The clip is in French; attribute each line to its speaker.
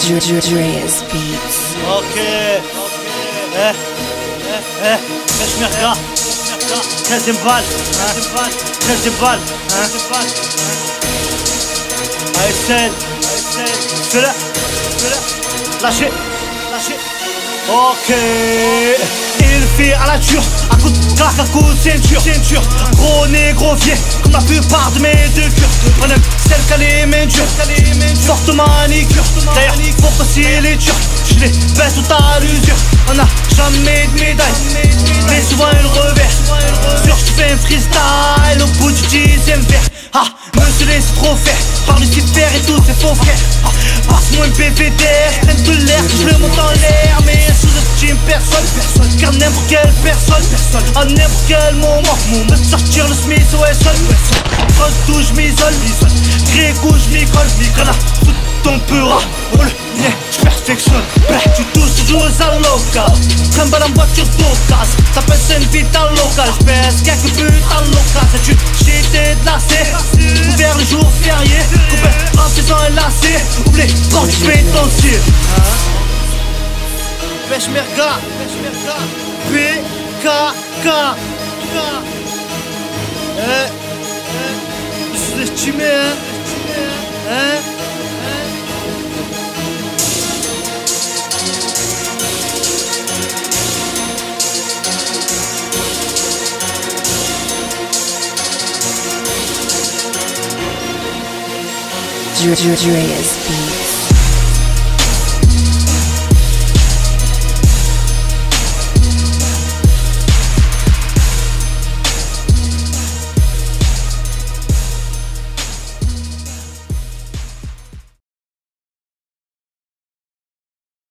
Speaker 1: Dreas Beats.
Speaker 2: Ok. Peshmerga. 13e balle. 13e balle. ASL. Fais-le. Lâchez. Ok. Il fait à la dure, à coup de claque, à coup de ceinture. Gros négro vieux, comme la plupart de mes deux cures. On aime celle qui a les mains dures, forte manicure. D'ailleurs, faut passer les durs, je les baisse tout à l'usure. On n'a jamais de médaille, mais souvent une revers. Sur je fais un freestyle au bout du 10e verre. Ah, me se laisse trop faire par Lucifer et tous ses faux frères. Ah, passe-moi un PVDR, je traîne de l'air, je le monte en l'air. Mais sous-estime personne, car n'importe quelle personne, à n'importe quel moment, me sortir le Smith au SL. Quand tout je m'isole, Grégo je m'y colle, Grana, tout ton pura. Oh le mien, je perfectionne, tu touches toujours à local. Trimballe en voiture d'occasion, ça pèse une vitale locale. J'pèse quelques buts à l'occasion, c'est une chité de la C. Ouvert le jour férié, coupé, rancé sans lacet. Oublie, porte pétentiel. Peshmerga, PKK. Sous-estimé, hein?
Speaker 1: Dreas Beats.